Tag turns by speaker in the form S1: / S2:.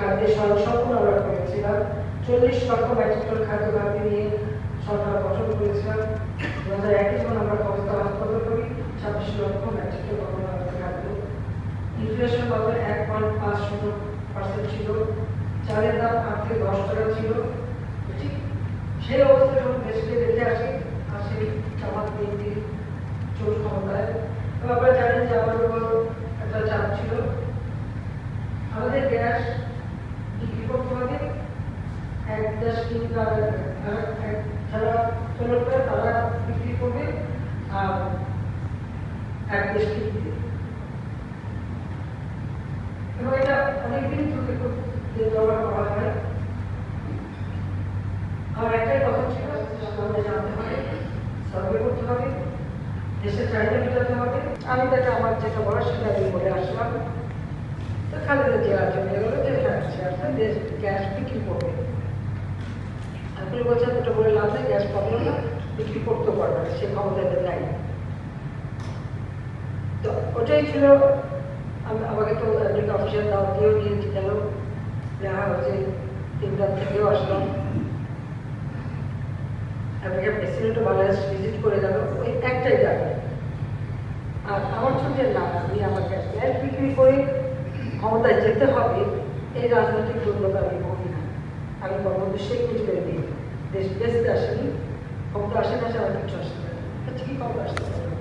S1: খাদ্যের স্বয়ংসম্পূর্ণ আমরা করেছিলাম। 40 লক্ষ মেট্রিক টন খাদ্য ঘাটতি নিয়ে সরকার গঠন করেছিলাম। 2001 যখন আমরা ক্ষমতা হস্তান্তর করি 26 লক্ষ মেট্রিক টন খাদ্য। ইনফ্লেশন কত 1.50% ছিল। চালের দাম 8 থেকে 10 টাকা ছিল। ঠিক সেই অবস্থায় যখন দেশকে দেখে আসি আর সেই জামাত বিএনপি চোর ক্ষমতায়, আপনারা জানেন যে আমার উপর একটা চাপ ছিল। আমাদের গ্যাস বিক্রি করতে হবে, এক দেশ কিনতে যারা তৈরি করে তারা বিক্রি করবে আর এক দেশ কিনবে, এবং এটা অনেকদিন ধরে করা হয়। আমার একটাই কথা ছিল, আমাদের জানতে হবে, সার্ভে করতে হবে, দেশের চাহিদা মেটাতে হবে। আমি তাকে আমার যেটা বলার সেটা আমি বলে আসলাম। তো খালেদা জিয়া জমে গেল যে হ্যাঁ দেশ গ্যাস বিক্রি করবে। আপনি বলছেন ওটা বলে লাভ নেই, গ্যাস পাবলো না, বিক্রি করতেও পারবে না, সে ক্ষমতা এদের নাই। তো ওটাই ছিল। আমাকে তো একটা অফিসিয়াল দাওয়াত দিয়েও নিয়েছি, গেল দেখা হচ্ছে 3 থেকেও আসলাম। আমেরিকার প্রেসিডেন্টও বাংলাদেশ ভিজিট করে গেল, ওই একটাই জায়গায়। আর আমার সঙ্গে না, আমি আমার গ্যাস বিক্রি করে ক্ষমতায় যেতে হবে এই রাজনৈতিক দুর্বলতা আমি করি না। আমি বঙ্গবন্ধু শেখ মুজিবের মেয়ে, দেশ বেঁচতে আসেনি, ক্ষমতা আসে না, আমার কিছু আসে না, কি ক্ষমতা আসতে পারে।